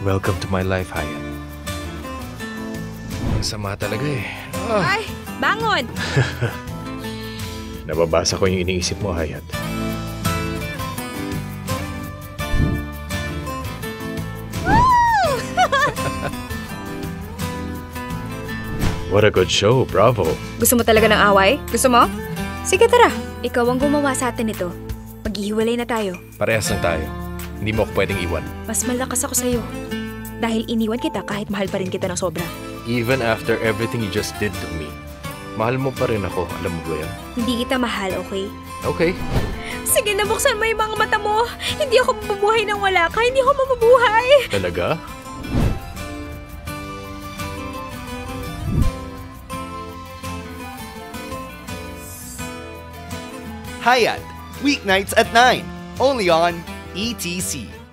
Welcome to my life, Hayat. Ang sama talaga eh. Ay, bangon! Nababasa ko yung iniisip mo, Hayat. What a good show, bravo. Gusto mo talaga ng away? Gusto mo? Sige, tara. Ikaw ang gumawa sa atin ito. Maghihiwalay na tayo. Parehas lang tayo. Hindi mo ako pwedeng iwan. Mas malakas ako sa'yo. Dahil iniwan kita kahit mahal pa rin kita ng sobra. Even after everything you just did to me, mahal mo pa rin ako. Alam mo ba yan? Hindi kita mahal, okay? Okay. Sige, nabuksan mo yung mga mata mo. Hindi ako mabubuhay nang wala ka. Hindi ako mabubuhay. Talaga? Hayat, weeknights at 9, only on ETC.